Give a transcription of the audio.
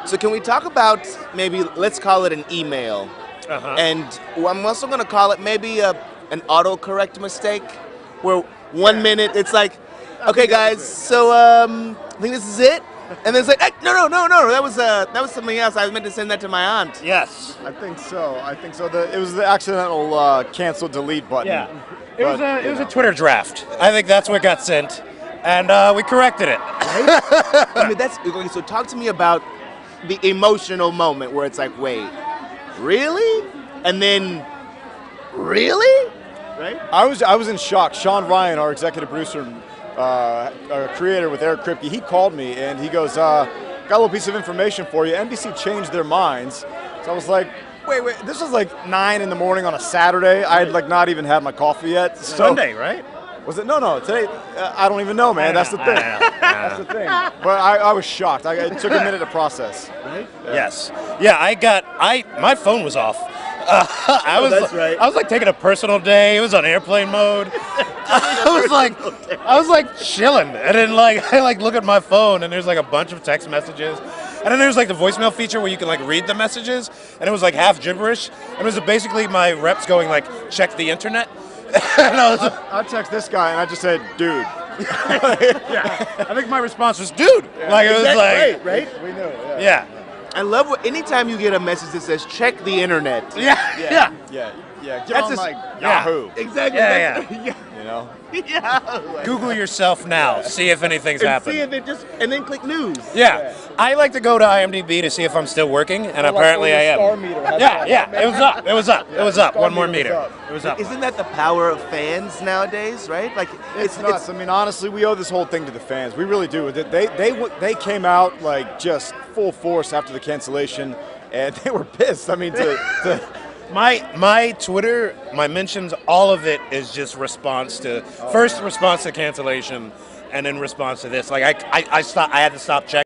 So can we talk about maybe, let's call it an email. And I'm also going to call it maybe an autocorrect mistake, where 1 minute it's like, okay guys, so I think this is it. And then it's like, hey, no, that was something else. I was meant to send that to my aunt. Yes. I think so. It was the accidental cancel delete button. Yeah. It was a Twitter draft. I think that's what got sent, and we corrected it. I mean, that's okay. So talk to me about the emotional moment where it's like, wait, really? And then, really? Right? I was in shock. Sean Ryan, our executive producer, creator with Eric Kripke, he called me and he goes, got a little piece of information for you. NBC changed their minds. So I was like, wait, this was like 9 in the morning on a Saturday. I had like not even had my coffee yet. So, Sunday, right? Was it? No, today, I don't even know, man. That's the thing. That's the thing. But I was shocked. It took a minute to process. Right? Yeah. Yes. Yeah, my phone was off. That's right. I was like taking a personal day. It was on airplane mode. I was like chilling, and then I look at my phone, and there's like a bunch of text messages, and then there's like the voicemail feature where you can like read the messages, and it was like half gibberish, and it was basically my reps going like, check the internet. And I text this guy and I just said, dude. Yeah, I think my response was, dude. Yeah. Like it was like, right? We knew it. yeah. I love anytime you get a message that says check the internet. Yeah. Get That's on just- like Yahoo. Exactly. Yeah. You know? Yeah. Google yourself now. See if anything's And happened. see if it and then click news. Yeah. I like to go to IMDb to see if I'm still working, and Like, apparently I am. Star meter has Yeah. It was up. One more Star meter meter. was up. It was up. Isn't that the power of fans nowadays, right? Like It's nuts. I mean, honestly, we owe this whole thing to the fans. We really do. They came out like just full force after the cancellation, and they were pissed. I mean, My Twitter, my mentions, all of it is just response to response to cancellation, and then response to this. Like I had to stop checking.